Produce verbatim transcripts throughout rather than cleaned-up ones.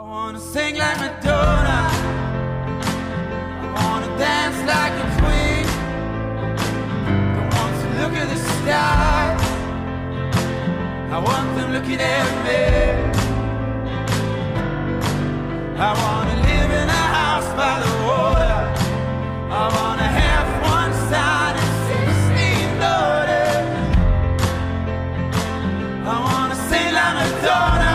I wanna sing like Madonna, I wanna dance like a queen. Don't want to look at the stars, I want them looking at me. I wanna live in a house by the water, I wanna have one son and sixteen daughters. I wanna sing like Madonna,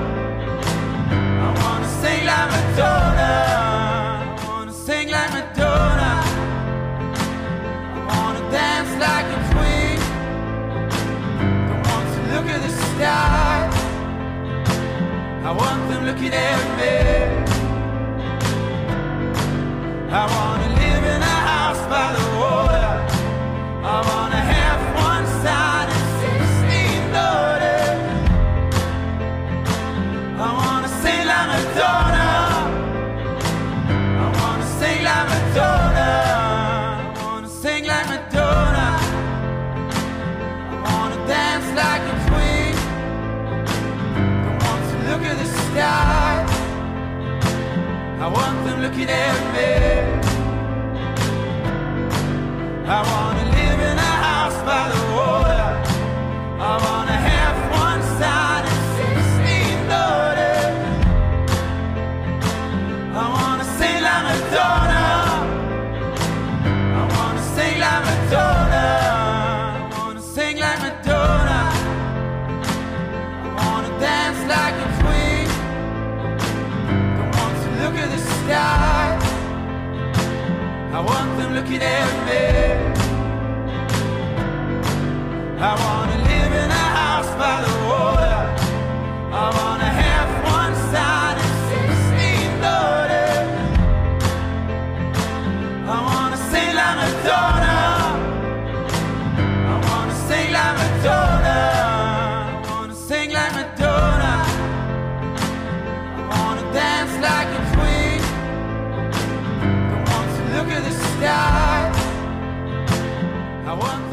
I wanna sing like Madonna, I wanna sing like Madonna, I wanna dance like a queen. Don't want to look at the stars, I want them looking at me. I wanna live in a house by the water, I wanna have one son and sixteen daughters. I wanna sing like Madonna, I wanna sing like Madonna, I wanna sing like Madonna, I wanna dance like a queen. Don't want to look at the stars, I want them looking at me. I wanna live in a house by the water, I wanna have one son and sixteen daughters. I wanna sing like Madonna, I wanna sing like Madonna, I wanna sing like Madonna, I wanna dance like a queen. Don't want to look at the stars, I want them looking at me. I wanna live in a house by the water, I wanna have one son and sixteen daughters. I wanna sing like Madonna, I wanna sing like Madonna, I wanna sing like Madonna, I wanna dance like a queen. Don't want to look at the stars, I want